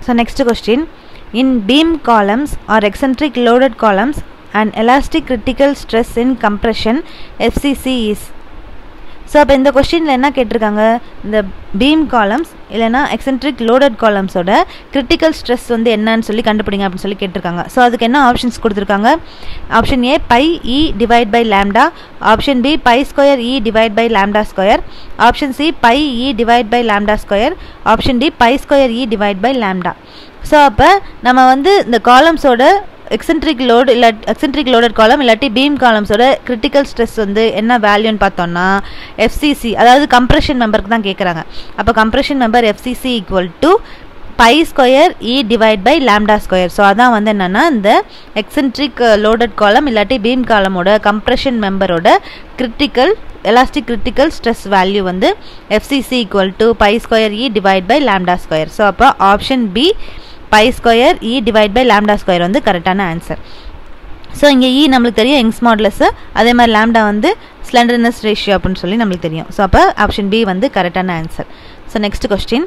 So next question, in beam columns or eccentric loaded columns, an elastic critical stress in compression FCC is. So அப்போ இந்த கொஸ்டினில் என்ன கேட்டிருக்காங்க, இந்த beam columns இல்லைனா எக்ஸென்ட்ரிக் லோடட் காலம்ஸோட கிரிட்டிக்கல் ஸ்ட்ரெஸ் வந்து என்னன்னு சொல்லி கண்டுபிடிங்க அப்படின்னு சொல்லி கேட்டிருக்காங்க. ஸோ அதுக்கு என்ன ஆப்ஷன்ஸ் கொடுத்துருக்காங்க, option A pi E divide by lambda, option B pi square E divide by lambda square, option C pi E divide by lambda square, option D pi square E divide by lambda. So அப்போ நம்ம வந்து இந்த காலம்ஸோட eccentric load இல்லை eccentric loaded column இல்லாட்டி beam காலம்ஸோட critical stress வந்து என்ன வேல்யூன்னு பார்த்தோம்னா எஃப்சிசி, அதாவது கம்ப்ரெஷன் மெம்பருக்கு தான் கேட்குறாங்க. அப்போ compression member FCC equal to pi square E divide by lambda square. So அதான் வந்து என்னென்னா இந்த எக்ஸென்ட்ரிக் லோடட் காலம் இல்லாட்டி பீம் காலமோட கம்ப்ரெஷன் மெம்பரோட critical elastic critical stress value வந்து FCC equal to pi square E divide by lambda square. So அப்போ option B pi square E divide by lambda square வந்து கரெக்டான ஆன்சர். ஸோ இங்கே இ நம்மளுக்கு தெரியும் யங்ஸ் மாடுலஸ், அதே மாதிரி லேம்டா வந்து ஸ்லெண்டர்னஸ் ரேஷியோ அப்படின்னு சொல்லி நம்மளுக்கு தெரியும். ஸோ அப்போ ஆப்ஷன் பி வந்து கரெக்டான answer. So next question,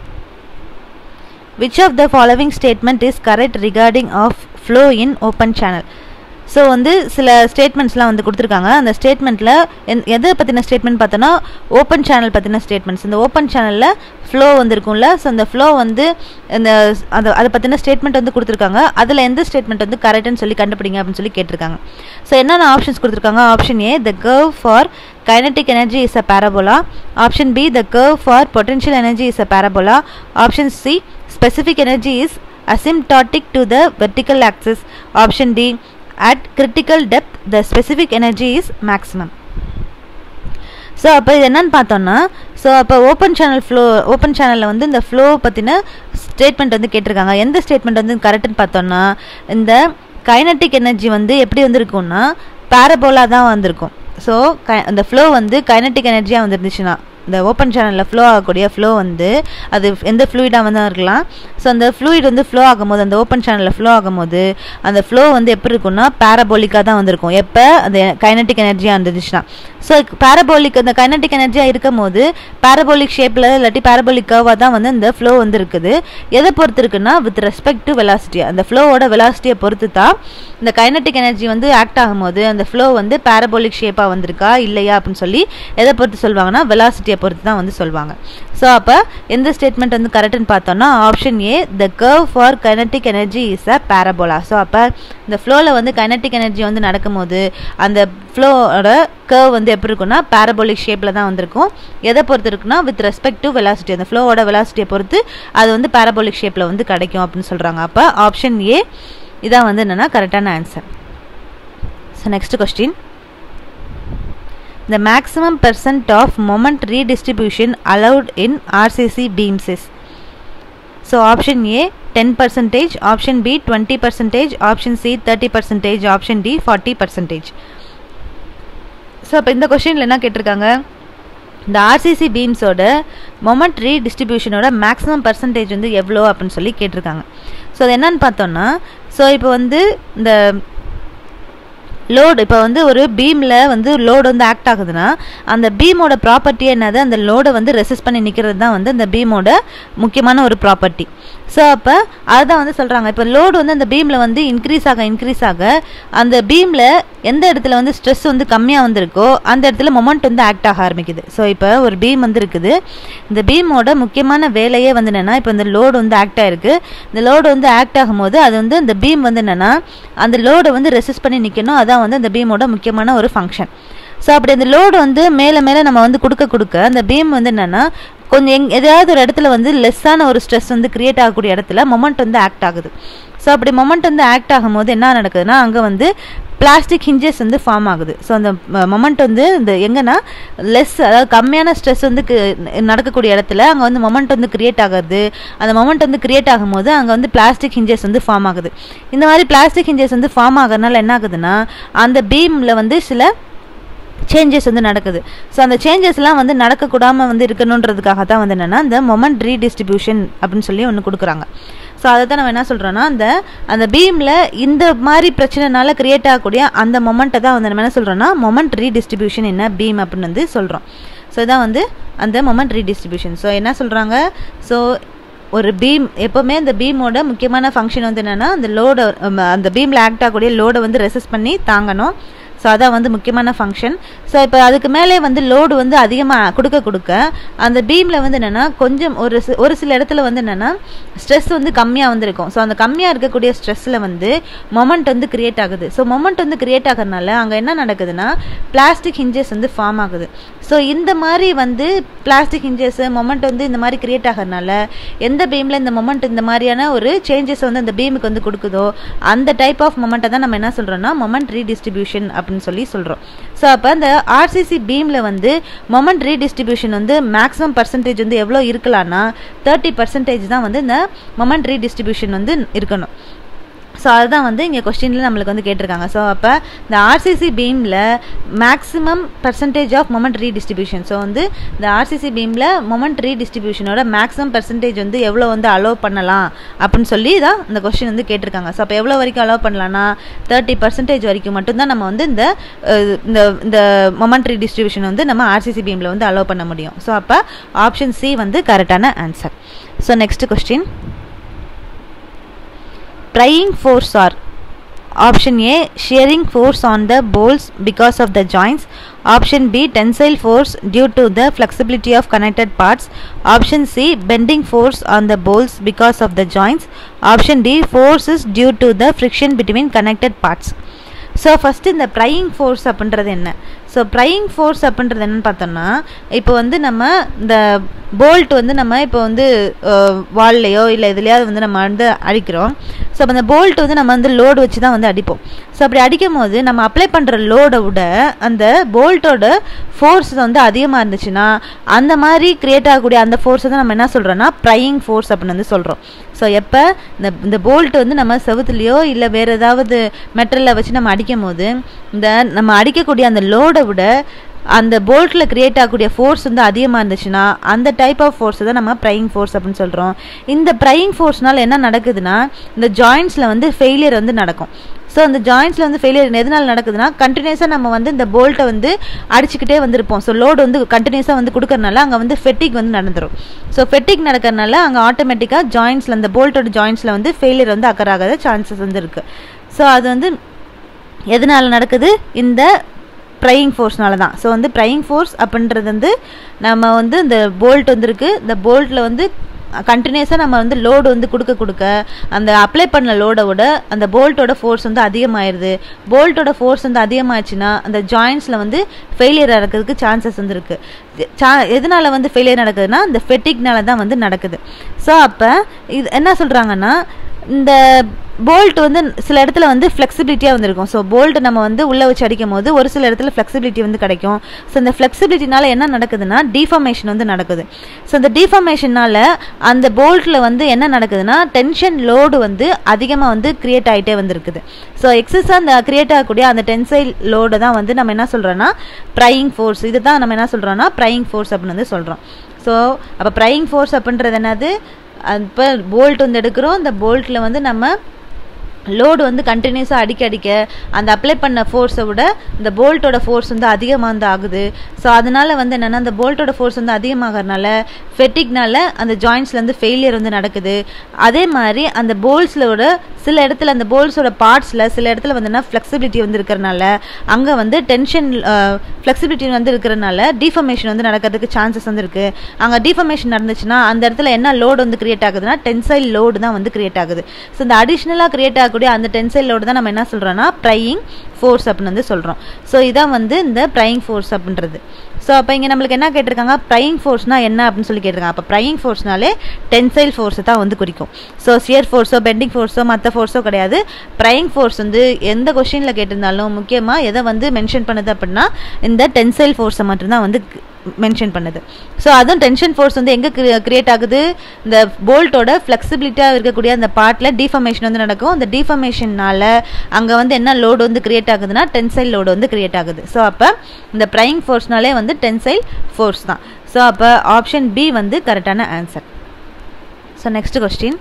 which of the following statement is correct regarding of flow in open channel? So வந்து சில ஸ்டேட்மெண்ட்ஸ்லாம் வந்து கொடுத்துருக்காங்க. அந்த ஸ்டேட்மெண்ட்டில் எதை பற்றின ஸ்டேட்மெண்ட் பார்த்தோன்னா ஓப்பன் சேனல் பற்றின ஸ்டேட்மெண்ட்ஸ். இந்த ஓப்பன் சேனலில் ஃப்ளோ வந்து இருக்கும்ல, ஸோ அந்த ஃப்ளோ வந்து இந்த அதை பற்றின ஸ்டேட்மெண்ட் வந்து கொடுத்துருக்காங்க. அதில் எந்த ஸ்டேட்மெண்ட் வந்து கரெக்டுன்னு சொல்லி கண்டுபிடிங்க அப்படின்னு சொல்லி கேட்டிருக்காங்க. ஸோ என்னென்ன ஆப்ஷன்ஸ் கொடுத்துருக்காங்க, option A the curve for kinetic energy is a parabola, option B the curve for potential energy is a parabola, option C specific energy is asymptotic to the vertical axis, option D at critical depth the specific energy is maximum. So அப்போ இது என்னன்னு பார்த்தோன்னா, so அப்போ open சேனலில் வந்து இந்த flow பற்றின statement வந்து கேட்டிருக்காங்க. எந்த ஸ்டேட்மெண்ட் வந்து கரெக்டுன்னு பார்த்தோன்னா, இந்த கைனட்டிக் எனர்ஜி வந்து எப்படி வந்துருக்கும்னா பேரபோலா தான் வந்திருக்கும். ஸோ அந்த ஃப்ளோ வந்து கைனட்டிக் எனர்ஜியாக வந்துருந்துச்சுன்னா, இந்த ஓப்பன் சேனலில் ஃப்ளோ ஆகக்கூடிய ஃப்ளோ வந்து அது எந்த ஃப்ளூயிடாக வந்து இருக்கலாம். ஸோ அந்த ஃப்ளூயிட் வந்து ஃப்ளோ ஆகும்போது, அந்த ஓப்பன் சேனலில் ஃப்ளோ ஆகும்போது அந்த ஃப்ளோ வந்து எப்படி இருக்குன்னா பேரபோலிக்காக தான் வந்திருக்கும், எப்போ அந்த கைனட்டிக் எனர்ஜியாக இருந்துச்சுன்னா. ஸோ பேரபோலிக் அந்த கைனட்டிக் எனர்ஜியாக இருக்கும் போது பேரபோலிக் ஷேப்பில் இல்லாட்டி பேரபோலிக் கர்வாக தான் வந்து இந்த ஃப்ளோ வந்து இருக்குது. எதை பொறுத்து இருக்குன்னா வித் ரெஸ்பெக்ட் டு வெலாசிட்டி, அந்த ஃப்ளோவோட வெலாசிட்டியை பொறுத்து தான் இந்த கைனட்டிக் எனர்ஜி வந்து ஆக்ட் ஆகும்போது அந்த ஃப்ளோ வந்து பேரபோலிக் ஷேப்பாக வந்திருக்கா இல்லையா அப்படின்னு சொல்லி எதை பொறுத்து சொல்லுவாங்கன்னா வெலாசிட்டியை பொறுத்து தான் வந்து சொல்லுவாங்க. ஸோ அப்போ எந்த ஸ்டேட்மெண்ட் வந்து கரெக்டுன்னு பார்த்தோம்னா option A the curve for kinetic energy is a parabola. So அப்போ இந்த ஃப்ளோவில் வந்து கைனட்டிக் எனர்ஜி வந்து நடக்கும்போது அந்த ஃப்ளோவோட கர்வ் வந்து எப்படி இருக்குன்னா பேரபோலிக் ஷேப்பில் தான் வந்திருக்கும். எதை பொறுத்து இருக்குன்னா வித் ரெஸ்பெக்ட் டு வெலாசிட்டி, அந்த ஃப்ளோவோட வெலாசிட்டியை பொறுத்து அது வந்து பேரபோலிக் ஷேப்பில் வந்து கிடைக்கும் அப்படின்னு சொல்கிறாங்க. அப்போ ஆப்ஷன் ஏ இதான் வந்து என்னென்னா கரெக்டான answer. So next question, the maximum percent of moment redistribution allowed in RCC beams is. So option A 10%, option B 20%, option C 30%, option D 40%. So அப்போ இந்த கொஸ்டினில் என்ன கேட்டிருக்காங்க, இந்த ஆர்சிசி பீம்ஸோட மொமெண்ட் ரீடிஸ்ட்ரிபியூஷனோட மேக்ஸிமம் பர்சன்டேஜ் வந்து எவ்வளோ அப்படின்னு சொல்லி கேட்டிருக்காங்க. ஸோ அது என்னன்னு பார்த்தோன்னா, ஸோ இப்போ வந்து இந்த லோடு இப்போ வந்து ஒரு பீமில் வந்து லோடு வந்து ஆக்ட் ஆகுதுன்னா அந்த பீமோட ப்ராப்பர்ட்டி என்னது, அந்த லோடை வந்து ரெசிஸ்ட் பண்ணி நிற்கிறது தான் வந்து அந்த பீமோட முக்கியமான ஒரு ப்ராப்பர்ட்டி. ஸோ அப்போ அதுதான் வந்து சொல்கிறாங்க, இப்போ லோடு வந்து அந்த பீமில் வந்து இன்க்ரீஸ் ஆக அந்த பீமில் எந்த இடத்துல வந்து ஸ்ட்ரெஸ் வந்து கம்மியாக வந்திருக்கோ அந்த இடத்துல மொமெண்ட் வந்து ஆக்ட் ஆக ஆரம்பிக்குது. ஸோ இப்போ ஒரு பீம் வந்து இருக்குது, இந்த பீமோட முக்கியமான வேலையே வந்து என்னென்னா இப்போ இந்த லோடு வந்து ஆக்ட் ஆகிருக்கு. இந்த லோடு வந்து ஆக்ட் ஆகும்போது அது வந்து இந்த பீம் வந்து என்னென்னா அந்த லோடை வந்து ரெசிஸ்ட் பண்ணி நிற்கணும், அதான் வந்து அந்த பீமோட முக்கியமான ஒரு ஃபங்க்ஷன். ஸோ அப்படி அந்த லோடு வந்து மேலே நம்ம வந்து கொடுக்க அந்த பீம் வந்து என்னென்னா கொஞ்சம் எதாவது ஒரு இடத்துல வந்து லெஸ்ஸான ஒரு ஸ்ட்ரெஸ் வந்து கிரியேட் ஆகக்கூடிய இடத்துல மொமெண்ட் வந்து ஆக்ட் ஆகுது. ஸோ அப்படி மொமெண்ட் வந்து ஆக்ட் ஆகும்போது என்ன நடக்குதுன்னா அங்கே வந்து பிளாஸ்டிக் ஹிஞ்சஸ் வந்து ஃபார்ம் ஆகுது. ஸோ அந்த மொமெண்ட் வந்து இந்த எங்கன்னா அதாவது கம்மியான ஸ்ட்ரெஸ் வந்து நடக்கக்கூடிய இடத்துல அங்கே வந்து மொமெண்ட் வந்து கிரியேட் ஆகுது. அந்த மொமெண்ட் வந்து கிரியேட் ஆகும்போது அங்கே வந்து பிளாஸ்டிக் ஹிஞ்சஸ் வந்து ஃபார்ம் ஆகுது. இந்த மாதிரி பிளாஸ்டிக் ஹிஞ்சஸ் வந்து ஃபார்ம் ஆகிறதுனால என்ன ஆகுதுன்னா அந்த பீமில் வந்து சில சேஞ்சஸ் வந்து நடக்குது. ஸோ அந்த சேஞ்சஸ்லாம் வந்து நடக்கக்கூடாமல் வந்து இருக்கணுன்றதுக்காக தான் வந்து என்னென்னா இந்த மொமெண்ட் ரீடிஸ்ட்ரிபியூஷன் அப்படின்னு சொல்லி ஒன்று கொடுக்குறாங்க. ஸோ அதை தான் நம்ம என்ன சொல்கிறோன்னா அந்த பீமில் இந்த மாதிரி பிரச்சனைனால கிரியேட் ஆகக்கூடிய அந்த மொமெண்ட்டை தான் வந்து நம்ம என்ன சொல்கிறோன்னா மொமெண்ட் ரீடிஸ்ட்ரிபியூஷன் என்ன பீம் அப்படின்னு வந்து சொல்கிறோம். ஸோ இதான் வந்து அந்த மொமெண்ட் ரீடிஸ்ட்ரிபியூஷன். ஸோ என்ன சொல்கிறாங்க, ஸோ ஒரு பீம் எப்போவுமே இந்த பீமோட முக்கியமான ஃபங்க்ஷன் வந்து என்னென்னா அந்த லோடை அந்த பீமில் ஆக்ட் ஆகக்கூடிய லோடை வந்து ரெசிஸ்ட் பண்ணி தாங்கணும். ஸோ அதான் வந்து முக்கியமான ஃபங்க்ஷன். ஸோ இப்போ அதுக்கு மேலே வந்து லோடு வந்து அதிகமாக கொடுக்க அந்த பீமில் வந்து என்னென்னா கொஞ்சம் ஒரு சில இடத்துல வந்து என்னென்னா ஸ்ட்ரெஸ் வந்து கம்மியாக வந்துருக்கும். ஸோ அந்த கம்மியாக இருக்கக்கூடிய ஸ்ட்ரெஸ்ஸில் வந்து மொமெண்ட் வந்து கிரியேட் ஆகுது. ஸோ மொமெண்ட் வந்து கிரியேட் ஆகிறதுனால அங்கே என்ன நடக்குதுன்னா பிளாஸ்டிக் ஹிஞ்சஸ் வந்து ஃபார்ம் ஆகுது. ஸோ இந்த மாதிரி வந்து பிளாஸ்டிக் ஹிஞ்சஸ் மொமெண்ட் வந்து இந்த மாதிரி கிரியேட் ஆகிறதுனால எந்த பீமில் இந்த மொமெண்ட் இந்த மாதிரியான ஒரு சேஞ்சஸ் வந்து அந்த பீமுக்கு வந்து கொடுக்குதோ அந்த டைப் ஆஃப் மொமெண்ட்டை தான் நம்ம என்ன சொல்கிறோம்னா மொமெண்ட் ரீடிஸ்ட்ரிபியூஷன் அப்படின்னு சொல்லி சொல்கிறோம். ஸோ அப்போ அந்த ஆர்சிசி பீமில் வந்து மொமெண்ட் ரீடிஸ்ட்ரிபியூஷன் வந்து மேக்ஸிமம் பர்சன்டேஜ் வந்து எவ்வளோ இருக்கலாம்னா 30% தான் வந்து இந்த மொமெண்ட் ரீடிஸ்ட்ரிபியூஷன் வந்து இருக்கணும். ஸோ அதுதான் வந்து இங்கே கொஸ்டினில் நம்மளுக்கு வந்து கேட்டிருக்காங்க. ஸோ அப்போ இந்த ஆர்சிசி பீமில் maximum percentage of moment redistribution, so வந்து இந்த ஆர்சிசி பீமில் மொமெண்ட் ரீடிஸ்ட்ரிபியூஷனோட மேக்ஸிமம் பர்சன்டேஜ் வந்து எவ்வளோ வந்து அலோவ் பண்ணலாம் அப்படின்னு சொல்லி தான் இந்த கொஸ்டின் வந்து கேட்டிருக்காங்க. ஸோ அப்போ எவ்வளோ வரைக்கும் அலோவ் பண்ணலாம்னா 30% வரைக்கும் மட்டும்தான் நம்ம வந்து இந்த மொமெண்ட் ரீடிஸ்ட்ரிபியூஷன் வந்து நம்ம ஆர்சிசி பீமில் வந்து அலோவ் பண்ண முடியும். ஸோ அப்போ ஆப்ஷன் சி வந்து கரெக்டான answer. So next question, prying force are option A shearing force on the bolts because of the joints, option B tensile force due to the flexibility of connected parts, option C bending force on the bolts because of the joints, option D force is due to the friction between connected parts. So first இந்த prying force அப்படின்றது என்ன? So trying force அப்படின்றது என்னென்னு பார்த்தோம்னா இப்போ வந்து நம்ம இந்த போல்ட் வந்து நம்ம இப்போ வந்து வால்லையோ இல்லை எதுலையாவது வந்து நம்ம வந்து அடிக்கிறோம். ஸோ அப்போ அந்த போல்ட் வந்து நம்ம வந்து லோடு வச்சு தான் வந்து அடிப்போம். ஸோ அப்படி அடிக்கும் போது நம்ம அப்ளை பண்ணுற லோடை விட அந்த போல்ட்டோட ஃபோர்ஸ் வந்து அதிகமாக இருந்துச்சுன்னா அந்த மாதிரி கிரியேட் ஆகக்கூடிய அந்த ஃபோர்ஸை தான் நம்ம என்ன சொல்கிறோன்னா ப்ரையிங் ஃபோர்ஸ் அப்படின்னு வந்து சொல்கிறோம். ஸோ எப்போ இந்த போல்ட் வந்து நம்ம செவுத்துலையோ இல்லை வேறு ஏதாவது மெட்டலில் வச்சு நம்ம அடிக்கும் போது இந்த நம்ம அடிக்கக்கூடிய அந்த லோடை விட அந்த போல்ட்டில் கிரியேட் ஆகக்கூடிய ஃபோர்ஸ் வந்து அதிகமாக இருந்துச்சுன்னா அந்த டைப் ஆஃப் ஃபோர்ஸை தான் நம்ம ப்ரையிங் ஃபோர்ஸ் அப்படின்னு சொல்கிறோம். இந்த ப்ரையிங் ஃபோர்ஸ்னால் என்ன நடக்குதுன்னா இந்த ஜாயின்ட்ஸில் வந்து ஃபெயிலியர் வந்து நடக்கும். ஸோ அந்த ஜாயின்ட்ஸில் வந்து ஃபெயிலியர் எதனால் நடக்குதுன்னா கண்டினியூஸாக நம்ம வந்து இந்த போல்ட்டை வந்து அடிச்சுக்கிட்டே வந்திருப்போம். ஸோ லோடு வந்து கண்டினியூஸாக வந்து கொடுக்கறனால அங்கே வந்து ஃபெட்டிக் வந்து நடந்துடும். ஸோ ஃபெட்டிக் நடக்கிறதுனால அங்கே ஆட்டோமேட்டிக்காக ஜாயின்ட்ஸில் அந்த போல்ட்டோட ஜாயின்ட்ஸில் வந்து ஃபெயிலியர் வந்து அக்கர் ஆகாத சான்சஸ் வந்து இருக்குது. ஸோ அது வந்து எதனால் நடக்குது? இந்த ப்ரையிங் ஃபோர்ஸ்னால தான். ஸோ வந்து ப்ரையிங் ஃபோர்ஸ் அப்படின்றது வந்து நம்ம வந்து இந்த போல்ட் வந்துருக்கு, இந்த போல்ட்டில் வந்து கண்டினியூஸாக நம்ம வந்து லோடு வந்து கொடுக்க அந்த அப்ளை பண்ண லோடை விட அந்த போல்ட்டோட ஃபோர்ஸ் வந்து அதிகமாகிடுது. போல்ட்டோட ஃபோர்ஸ் வந்து அதிகமாகிடுச்சுன்னா அந்த ஜாயின்ட்ஸில் வந்து ஃபெயிலியர் நடக்கிறதுக்கு சான்சஸ் வந்து இருக்குது. எதனால் வந்து ஃபெயிலியர் நடக்குதுன்னா இந்த ஃபெட்டிக்னால தான் வந்து நடக்குது. ஸோ அப்போ இது என்ன சொல்கிறாங்கன்னா இந்த போல்ட் வந்து சில இடத்துல வந்து ஃப்ளெக்சிபிலிட்டியாக வந்துருக்கும். ஸோ போல்ட் நம்ம வந்து உள்ளே வச்சு அடிக்கும் போது ஒரு சில இடத்துல ஃப்ளெக்சிபிலிட்டி வந்து கிடைக்கும். ஸோ இந்த ஃப்ளெக்சிபிலிட்டினால என்ன நடக்குதுன்னா டிஃபார்மேஷன் வந்து நடக்குது. ஸோ இந்த டிஃபார்மேஷனால் அந்த போல்ட்டில் வந்து என்ன நடக்குதுன்னா டென்ஷன் லோடு வந்து அதிகமாக வந்து கிரியேட் ஆகிட்டே வந்துருக்குது. ஸோ எக்ஸஸாக அந்த கிரியேட் ஆகக்கூடிய அந்த டென்சைல் லோடு தான் வந்து நம்ம என்ன சொல்கிறோன்னா ப்ரையிங் ஃபோர்ஸ். இது தான் நம்ம என்ன சொல்கிறோன்னா ப்ரையிங் ஃபோர்ஸ் அப்படின்னு வந்து சொல்கிறோம். ஸோ அப்போ ப்ரையிங் ஃபோர்ஸ் அப்படின்றது என்னது? இப்போ போல்ட் வந்து எடுக்கிறோம், இந்த போல்ட்டில் வந்து நம்ம லோடு வந்து கண்டினியூஸாக அடிக்க அந்த அப்ளை பண்ண ஃபோர்ஸை விட இந்த போல்ட்டோட ஃபோர்ஸ் வந்து அதிகமாக வந்து ஆகுது. ஸோ அதனால் வந்து என்னென்னா அந்த போல்ட்டோட ஃபோர்ஸ் வந்து அதிகமாகறதுனால ஃபெட்டிக்னால அந்த ஜாயின்ட்ஸ்லேருந்து ஃபெயிலியர் வந்து நடக்குது. அதே மாதிரி அந்த போல்ஸோட சில இடத்துல அந்த போல்ஸோட பார்ட்ஸில் சில இடத்துல வந்துன்னா ஃப்ளெக்சிபிலிட்டி வந்து இருக்கிறனால அங்கே வந்து டென்ஷன் ஃப்ளெக்சிபிலிட்டி வந்து இருக்கிறனால டிஃபார்மேஷன் வந்து நடக்கிறதுக்கு சான்சஸ் வந்து இருக்குது. அங்கே டிஃபார்மேஷன் நடந்துச்சுன்னா அந்த இடத்துல என்ன லோடு வந்து கிரியேட் ஆகுதுன்னா டென்சைல் லோடு தான் வந்து கிரியேட் ஆகுது. ஸோ இந்த அடிஷ்னலாக கிரியேட் ஆகக்கூடிய அந்த டென்சைல் லோடு தான் நம்ம என்ன சொல்கிறோன்னா ப்ரையிங் ஃபோர்ஸ் அப்படின்னு வந்து சொல்கிறோம். ஸோ இதான் வந்து இந்த ப்ரையிங் ஃபோர்ஸ் அப்படின்றது. ஸோ அப்போ இங்கே நம்மளுக்கு என்ன கேட்டிருக்காங்க? ப்ரையிங் ஃபோர்ஸ்னால் என்ன அப்படின்னு சொல்லி கேட்டிருக்காங்க. அப்போ ப்ரையிங் ஃபோர்ஸ்னாலே டென்சைல் ஃபோர்ஸை தான் வந்து குறிக்கும். ஸோ சியர் ஃபோர்ஸோ பெண்டிங் ஃபோர்ஸோ மற்ற ஃபோர்ஸோ கிடையாது. ப்ரையிங் ஃபோர்ஸ் வந்து எந்த கொஸ்டினில் கேட்டிருந்தாலும் முக்கியமாக எதை வந்து மென்ஷன் பண்ணுது அப்படின்னா இந்த டென்சைல் ஃபோர்ஸை மட்டும்தான் வந்து மென்ஷன் பண்ணுது. ஸோ அதுவும் டென்ஷன் ஃபோர்ஸ் வந்து எங்கே கிரியேட் ஆகுது? இந்த போல்ட்டோட ஃப்ளெக்சிபிலிட்டியாக இருக்கக்கூடிய அந்த பார்ட்டில் டிஃபார்மேஷன் வந்து நடக்கும். அந்த டிஃபார்மேஷனால் அங்கே வந்து என்ன லோடு வந்து கிரியேட் ஆகுதுன்னா டென்சைல் லோடு வந்து கிரியேட் ஆகுது. ஸோ அப்போ இந்த ப்ரையிங் ஃபோர்ஸ்னாலே வந்து டென்சைல் ஃபோர்ஸ் தான். ஸோ அப்போ ஆப்ஷன் பி வந்து கரெக்டான answer. So next question,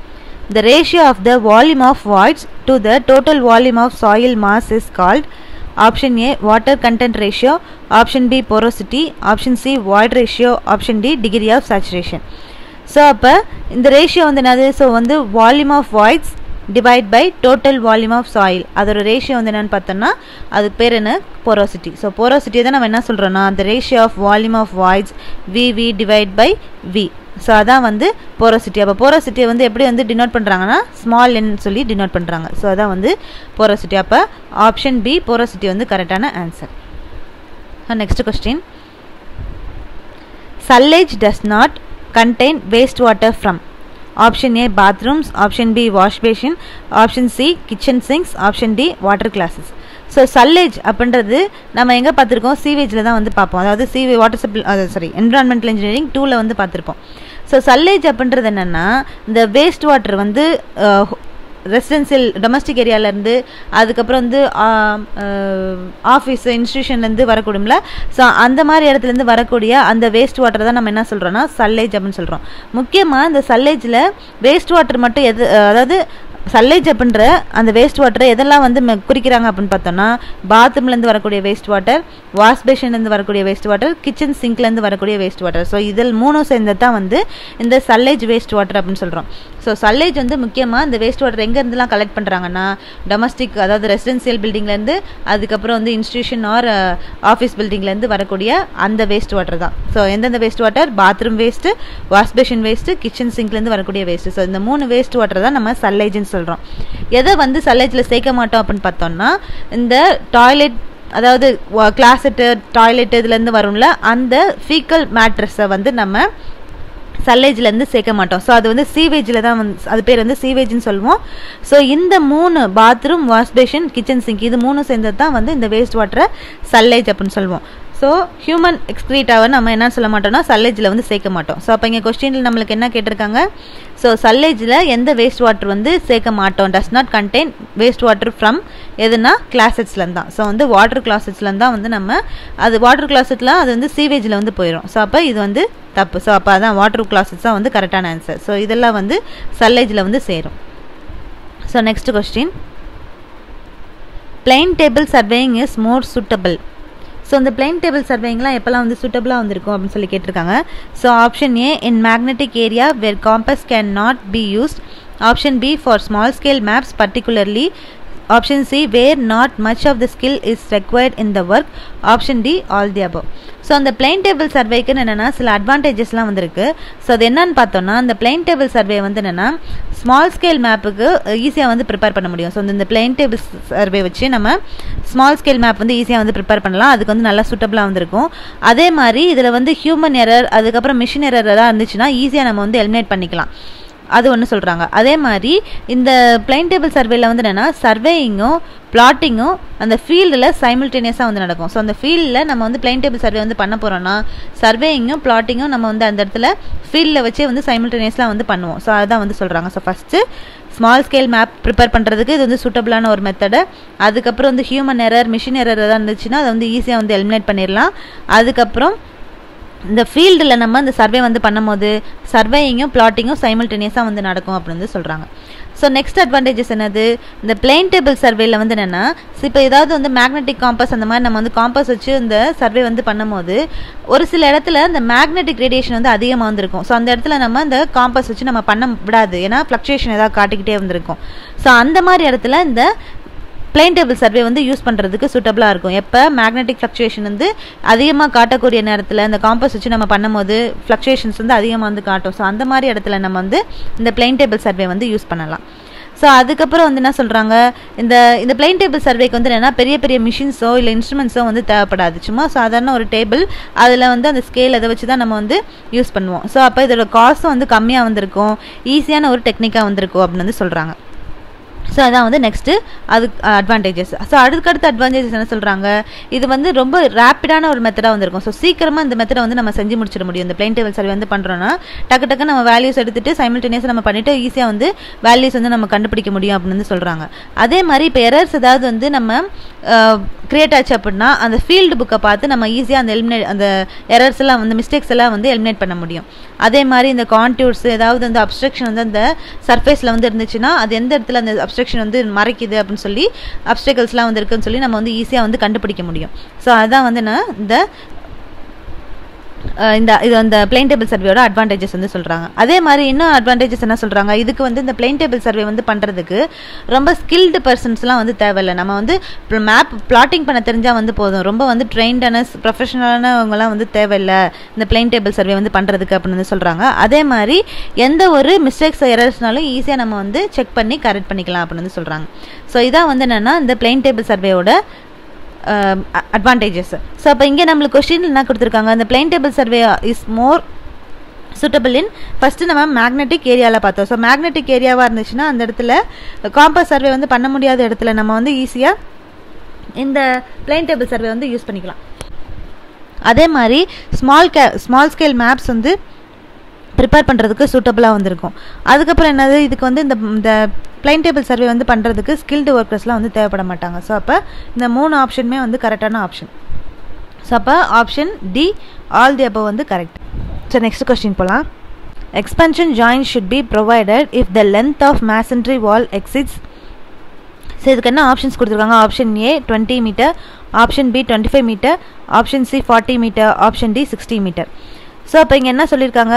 the ratio of the volume of voids to the total volume of soil mass is called. Option A water content ratio, option B porosity, option C void ratio, option D degree of saturation. So அப்போ இந்த ratio வந்து என்னது? So வந்து volume of voids divide by total volume of soil, அதோட ratio வந்து என்னென்னு பார்த்தோம்னா அதுக்கு பேர் என்ன? போரோசிட்டி. ஸோ போரோசிட்டியை தான் நம்ம என்ன சொல்கிறோன்னா அந்த ratio of volume of voids VV divide by V. So அதான் வந்து போரோசிட்டி. அப்போ போரோசிட்டியை வந்து எப்படி வந்து டினோட் பண்ணுறாங்கன்னா ஸ்மால் என் சொல்லி டினோட் பண்ணுறாங்க. ஸோ அதான் வந்து போரோசிட்டி. அப்போ ஆப்ஷன் பி போரோசிட்டி வந்து கரெக்டான answer. Next question. Sullage does not contain wastewater from option A bathrooms, option B wash basin, option C kitchen sinks, option D water classes. So sullage அப்படின்றது நம்ம எங்கே பார்த்துருக்கோம்? சீவேஜில் தான் வந்து பார்ப்போம். அதாவது sewage water supply environmental engineering 2ல் வந்து பார்த்துருப்போம். ஸோ சல்லேஜ் அப்படின்றது என்னென்னா இந்த வேஸ்ட் வாட்டர் வந்து ரெசிடென்சியல் டொமஸ்டிக் ஏரியாவிலேருந்து அதுக்கப்புறம் வந்து ஆஃபீஸ் இன்ஸ்டியூஷன்லேருந்து வரக்கூடியல. ஸோ அந்த மாதிரி இடத்துலேருந்து வரக்கூடிய அந்த வேஸ்ட் வாட்டர் தான் நம்ம என்ன சொல்கிறோன்னா சல்லேஜ் அப்படின்னு சொல்கிறோம். முக்கியமாக இந்த சல்லேஜில் வேஸ்ட் வாட்டர் மட்டும் அதாவது சல்லேஜ் அப்படின்ற அந்த வேஸ்ட் வாட்டரை எதெல்லாம் வந்து குறிக்கிறாங்க அப்படின்னு பார்த்தோம்னா பாத்ரூம்லேருந்து வரக்கூடிய வேஸ்ட் வாட்டர், வாஷ் பேஷன்லேருந்து வரக்கூடிய வேஸ்ட் வாட்டர், கிச்சன் சிங்க்லேருந்து வரக்கூடிய வேஸ்ட் வாட்டர். ஸோ இதில் 3 சேர்ந்து தான் வந்து இந்த சல்லேஜ் வேஸ்ட் வாட்டர் அப்படின்னு சொல்கிறோம். ஸோ சல்லேஜ் வந்து முக்கியமாக இந்த வேஸ்ட் வாட்டர் எங்கேருந்துலாம் கலெக்ட் பண்ணுறாங்கன்னா டொமஸ்டிக் அதாவது ரெசிடென்சியல் பில்டிங்லேருந்து அதுக்கப்புறம் வந்து இன்ஸ்டியூஷன் ஆர் ஆஃபீஸ் பில்டிங்லேருந்து வரக்கூடிய அந்த வேஸ்ட் வாட்டர் தான். ஸோ எந்தெந்த waste water? Bathroom waste, wash basin waste, kitchen சிங்க்லேருந்து வரக்கூடிய வேஸ்ட்டு. ஸோ இந்த 3 வேஸ்ட் வாட்டர் தான் நம்ம சல்லேஜ்னு சொல்கிறோம். எதை வந்து சல்லேஜில் சேர்க்க மாட்டோம் அப்படின்னு பார்த்தோம்னா இந்த டாய்லெட் அதாவது கிளாசெட்டு டாய்லெட் இதுலேருந்து வரும்ல அந்த ஃபீக்கல் மேட்ரஸை வந்து நம்ம சல்லேஜ்லேருந்து சேர்க்க மாட்டோம். ஸோ அது வந்து சீவேஜில் தான் வந்து அது பேர் வந்து சீவேஜ்னு சொல்லுவோம். ஸோ இந்த 3 bathroom, wash basin, kitchen sink இது 3 சேர்ந்தது தான் வந்து இந்த வேஸ்ட் வாட்டரை சல்லேஜ் அப்படின்னு சொல்லுவோம். ஸோ ஹியூமன் எக்ஸ்க்ரீட்டாவை நம்ம என்ன சொல்ல மாட்டோம்னா சல்லேஜில் வந்து சேர்க்க மாட்டோம். ஸோ அப்போ இங்கே கொஸ்டினில் நம்மளுக்கு என்ன கேட்டிருக்காங்க? ஸோ சல்லேஜில் எந்த வேஸ்ட் வாட்டர் வந்து சேர்க்க மாட்டோம்? Does not contain waste water from எதுனா கிளாசெட்ஸ்லேருந்து தான். ஸோ வந்து வாட்டர் கிளாசெட்ஸ்லேருந்து தான் வந்து நம்ம அது வாட்டர் கிளாசெட்லாம் அது வந்து சீவேஜில் வந்து போயிடும். ஸோ அப்போ இது வந்து தப்பு. ஸோ அப்போ அதான் வாட்டர் கிளாசெட்ஸ் தான் வந்து கரெக்டான ஆன்சர். ஸோ இதெல்லாம் வந்து சல்லேஜில் வந்து சேரும். So next question. Plain table surveying is more suitable. So இந்த பிளைன் டேபிள் சர்வேயிங்லாம் எப்போல்லாம் வந்து சூட்டபிளாக வந்திருக்கும் அப்படின்னு சொல்லி கேட்டிருக்காங்க. So option A in magnetic area where compass can not be used, option B for small scale maps particularly, option C where not much of the skill is required in the work, option D all the above. So அந்த plain table சர்வேக்குன்னு என்னென்னா சில அட்வான்டேஜஸ்லாம் வந்துருக்கு. So அது என்னன்னு பார்த்தோம்னா அந்த plain table survey வந்து என்னென்னா ஸ்மால் ஸ்கேல் மேப்புக்கு ஈஸியாக வந்து ப்ரிப்பேர் பண்ண முடியும். ஸோ இந்த பிளைன் டேபிள் சர்வே வச்சு நம்ம ஸ்மால் ஸ்கேல் மேப் வந்து ஈஸியாக வந்து ப்ரிப்பேர் பண்ணலாம். அதுக்கு வந்து நல்லா சூட்டபிளாக வந்துருக்கும். அதே மாதிரி இதில் வந்து ஹியூமன் எரர் அதுக்கப்புறம் மிஷின் எரர் எல்லாம் இருந்துச்சுன்னா ஈஸியாக நம்ம வந்து எலிமினேட் பண்ணிக்கலாம். அது ஒன்று சொல்கிறாங்க. அதே மாதிரி இந்த பிளைன் டேபிள் சர்வேல வந்து என்னென்னா சர்வேயிங்கும் பிளாட்டிங்கும் அந்த ஃபீல்டில் சைமில்டேனியஸாக வந்து நடக்கும். ஸோ அந்த ஃபீல்டில் நம்ம வந்து பிளைன் டேபிள் சர்வே வந்து பண்ண போகிறோன்னா சர்வேயிங்கும் பிளாட்டிங்கும் நம்ம வந்து அந்த இடத்துல ஃபீல்டில் வச்சே வந்து சைமில்டேனியஸாக வந்து பண்ணுவோம். ஸோ அதுதான் வந்து சொல்கிறாங்க. So first small scale map prepare பண்ணுறதுக்கு இது வந்து சூட்டபிளான ஒரு மெத்தடு. அதுக்கப்புறம் வந்து ஹியூமன் எரர் மிஷின் எரர் எதாவது இருந்துச்சுன்னா அதை வந்து ஈஸியாக வந்து எலிமினேட் பண்ணிடலாம். அதுக்கப்புறம் இந்த ஃபீல்டில் நம்ம இந்த சர்வே வந்து பண்ணும்போது சர்வேயிங்கும் பிளாட்டிங்கும் சைமில்டேனியஸாக வந்து நடக்கும் அப்படின்னு வந்து சொல்கிறாங்க. ஸோ நெக்ஸ்ட் அட்வான்டேஜஸ் என்னது? இந்த பிளைன் டேபிள் சர்வேல வந்து என்னென்னா இப்போ ஏதாவது வந்து மேக்னெட்டிக் காம்பஸ் அந்த மாதிரி நம்ம வந்து காம்பஸ் வச்சு இந்த சர்வே வந்து பண்ணும்போது ஒரு சில இடத்துல இந்த மேக்னெட்டிக் ரேடியேஷன் வந்து அதிகமாக வந்துருக்கும். ஸோ அந்த இடத்துல நம்ம இந்த காம்பஸ் வச்சு நம்ம பண்ண விடாது, ஏன்னா ஃப்ளக்சுவேஷன் ஏதாவது காட்டிக்கிட்டே வந்திருக்கும். ஸோ அந்த மாதிரி இடத்துல இந்த பிளைன் டேபிள் சர்வே வந்து யூஸ் பண்ணுறதுக்கு சூட்டபிளாக இருக்கும். எப்போ மேக்னெட்டிக் ஃப்ளக்சுவேஷன் வந்து அதிகமாக காட்டக்கூடிய நேரத்தில் இந்த காம்பஸ் வச்சு நம்ம பண்ணும்போது ஃப்ளக்சுவேஷன்ஸ் வந்து அதிகமாக வந்து காட்டும். ஸோ அந்த மாதிரி இடத்துல நம்ம வந்து இந்த பிளைன் டேபிள் சர்வே வந்து யூஸ் பண்ணலாம். ஸோ அதுக்கப்புறம் வந்து என்ன சொல்கிறாங்க, இந்த பிளைன் டேபிள் சர்வேக்கு வந்து என்னென்னா பெரிய பெரிய மிஷின்ஸோ இல்லை இன்ஸ்ட்ருமெண்ட்ஸோ வந்து தேவைப்படாது. சும்மா சாதாரண ஒரு டேபிள் அதில் வந்து அந்த ஸ்கேல் அதை வச்சு தான் நம்ம வந்து யூஸ் பண்ணுவோம். ஸோ அப்போ இதோட காஸ்ட்டும் வந்து கம்மியாக வந்திருக்கும், ஈஸியான ஒரு டெக்னிக்காக வந்திருக்கும் அப்படின்னு வந்து சொல்கிறாங்க. ஸோ அதான் வந்து நெக்ஸ்ட்டு அது அட்வான்டேஜஸ். ஸோ அடுத்தடுத்த அட்வான்டேஜஸ் என்ன சொல்கிறாங்க, இது வந்து ரொம்ப ரேப்பிடான ஒரு மெத்தடாக வந்திருக்கும். ஸோ சீக்கிரமாக இந்த மெத்தடை வந்து நம்ம செஞ்சு முடிச்சிட முடியும். இந்த பிளைன் டேபிள் சர்வே வந்து பண்ணுறோன்னா டக்கு டக்கு நம்ம வேல்யூஸ் எடுத்துகிட்டு சைமில்டேனியஸாக நம்ம பண்ணிவிட்டு ஈஸியாக வந்து வேல்யூஸ் வந்து நம்ம கண்டுபிடிக்க முடியும் அப்படின்னு வந்து சொல்கிறாங்க. அதே மாதிரி இப்போ எரர்ஸ் ஏதாவது வந்து நம்ம கிரியேட் ஆச்சு அப்படின்னா அந்த ஃபீல்டு புக்கை பார்த்து நம்ம ஈஸியாக அந்த எரர்ஸ் எல்லாம் வந்து மிஸ்டேக்ஸ் எல்லாம் வந்து எலிமினேட் பண்ண முடியும். அதே மாதிரி இந்த கான்டூர்ஸ் ஏதாவது அந்த அப்ஸ்ட்ரக்ஷன் வந்து அந்த சர்ஃபேஸில் வந்து இருந்துச்சுன்னா அது எந்த இடத்துல அந்த அப்ஸ்ட்ரக்ஷன் வந்து மறைக்குது அப்படின்னு சொல்லி அப்ஸ்டக்கல்ஸ்லாம் வந்து இருக்குன்னு சொல்லி நம்ம வந்து ஈஸியாக வந்து கண்டுபிடிக்க முடியும். ஸோ அதான் வந்து நான் இது அந்த பிளைன் டேபிள் சர்வேயோட அட்வான்டேஜஸ் வந்து சொல்கிறாங்க. அதே மாதிரி இன்னும் அட்வான்டேஜஸ் என்ன சொல்கிறாங்க, இதுக்கு வந்து இந்த பிளைன் டேபிள் சர்வே வந்து பண்ணுறதுக்கு ரொம்ப ஸ்கில்டு பர்சன்ஸ்லாம் வந்து தேவையில்லை. நம்ம வந்து மேப் பிளாட்டிங் பண்ண தெரிஞ்சால் வந்து போதும். ரொம்ப வந்து ட்ரெயின்டான ப்ரொஃபஷனலானவங்களாம் வந்து தேவையில்லை இந்த பிளைன் டேபிள் சர்வே வந்து பண்ணுறதுக்கு அப்படின்னு வந்து சொல்கிறாங்க. அதே மாதிரி எந்த ஒரு மிஸ்டேக்ஸ் எரர்ஸ்னாலும் ஈஸியாக நம்ம வந்து செக் பண்ணி கரெக்ட் பண்ணிக்கலாம் அப்படின்னு வந்து சொல்கிறாங்க. ஸோ இதான் வந்து என்னென்னா இந்த பிளைன் டேபிள் சர்வேயோட அட்வான்டேஜஸ். ஸோ அப்போ இங்கே நம்மளுக்கு கொஸ்டின் என்ன கொடுத்துருக்காங்க, இந்த plain table survey is more suitable in first நம்ம மேக்னெட்டிக் ஏரியாவில் பார்த்தோம். ஸோ மேக்னெட்டிக் ஏரியாவாக இருந்துச்சுன்னா அந்த இடத்துல காம்பஸ் சர்வே வந்து பண்ண முடியாத இடத்துல நம்ம வந்து ஈஸியாக இந்த பிளைன் டேபிள் சர்வே வந்து யூஸ் பண்ணிக்கலாம். அதே மாதிரி ஸ்மால் ஸ்கேல் மேப்ஸ் வந்து ப்ரிப்பேர் பண்ணுறதுக்கு சூட்டபுளாக வந்திருக்கும். அதுக்கப்புறம் என்னது, இதுக்கு வந்து இந்த பிளைன் டேபிள் சர்வே வந்து பண்ணுறதுக்கு ஸ்கில்டு ஒர்க்கர்ஸ்லாம் வந்து தேவைப்பட மாட்டாங்க. ஸோ அப்போ இந்த 3 ஆப்ஷனுமே வந்து கரெக்டான ஆப்ஷன். ஸோ அப்போ option D all the above வந்து கரெக்ட். ஸோ நெக்ஸ்ட் கொஸ்டின் போகலாம். Expansion joint should be provided if the length of masonry wall exists. So இதுக்கு என்ன ஆப்ஷன்ஸ் கொடுத்துருக்காங்க, option A 20 metre, option B 25 metre, option C 40 metre, option D 60 metre. So அப்போ இங்கே என்ன சொல்லியிருக்காங்க,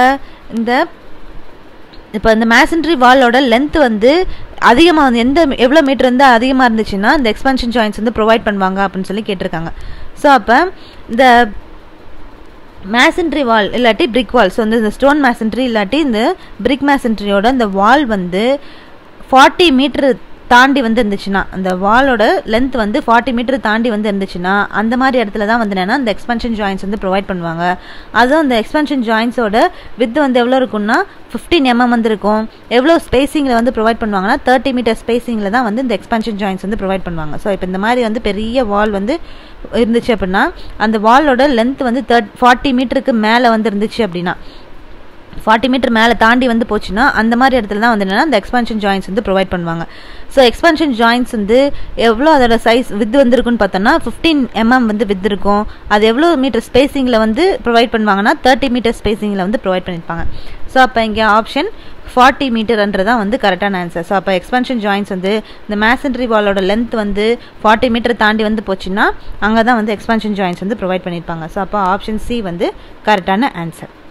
இப்போ இந்த மேசன்ட்ரி வாலோட லென்த் வந்து அதிகமாக வந்து எவ்வளோ மீட்டர் வந்து அதிகமாக இருந்துச்சுன்னா இந்த எக்ஸ்பென்ஷன் ஜாயின்ட்ஸ் வந்து ப்ரொவைட் பண்ணுவாங்க அப்படின்னு சொல்லி கேட்டிருக்காங்க. ஸோ அப்போ இந்த மேசன்ட்ரி வால் இல்லாட்டி பிரிக் வால், ஸோ இந்த ஸ்டோன் மேசன்ட்ரி இல்லாட்டி இந்த பிரிக் மேசன்ட்ரியோட இந்த வால் வந்து 40 மீட்டர் தாண்டி வந்து இருந்துச்சுன்னா, அந்த வாலோட லென்த் வந்து 40 மீட்டர் தாண்டி வந்து இருந்துச்சுன்னா அந்த மாதிரி இடத்துல தான் வந்து என்னென்னா இந்த எக்ஸ்பென்ஷன் ஜாயின்ட்ஸ் வந்து ப்ரொவைட் பண்ணுவாங்க. அதுவும் இந்த எக்ஸ்பென்ஷன் ஜாயின்ட்ஸோட வித் வந்து எவ்வளோ இருக்குன்னா 15 mm வந்து இருக்கும். எவ்வளோ ஸ்பேசிங்கில் வந்து ப்ரொவைட் பண்ணுவாங்கன்னா 30 மீட்டர் ஸ்பேசிங்கில் தான் வந்து இந்த எக்ஸ்பென்ஷன் ஜாயின்ட்ஸ் வந்து ப்ரொவைட் பண்ணுவாங்க. ஸோ இப்போ இந்த மாதிரி வந்து பெரிய வால் வந்து இருந்துச்சு அப்படின்னா அந்த வாலோட லென்த் வந்து 40 மீட்டருக்கு மேலே வந்து இருந்துச்சு அப்படின்னா 40 மீட்டர் மேலே தாண்டி வந்து போச்சுன்னா அந்த மாதிரி இடத்துல தான் வந்து என்னென்னா இந்த எக்ஸ்பென்ஷன் ஜாயின்ட்ஸ் வந்து ப்ரொவைட் பண்ணுவாங்க. ஸோ எக்ஸ்பென்ஷன் ஜாயின்ட்ஸ் வந்து எவ்வளோ அதோட சைஸ் வித் வந்துருக்குன்னு பார்த்தோன்னா 15 mm வந்து வித் இருக்கும். அது எவ்வளோ மீட்டர் ஸ்பேசிங்கில் வந்து ப்ரொவைட் பண்ணுவாங்கன்னா 30 மீட்டர் ஸ்பேசிங்கில் வந்து ப்ரொவைட் பண்ணியிருப்பாங்க. ஸோ அப்போ இங்கே ஆப்ஷன் 40 மீட்டர்ன்றதான் வந்து கரெக்டான ஆன்சர். ஸோ அப்போ எக்ஸ்பென்ஷன் ஜாயின்ட்ஸ் வந்து இந்த மேசன்ட்ரி வாலோட லென்த் வந்து 40 மீட்டர் தாண்டி வந்து போச்சுன்னா அங்கே தான் வந்து எக்ஸ்பென்ஷன் ஜாயின்ட்ஸ் வந்து ப்ரொவைட் பண்ணியிருப்பாங்க. ஸோ அப்போ ஆப்ஷன் சி வந்து கரெக்டான ஆன்சர்.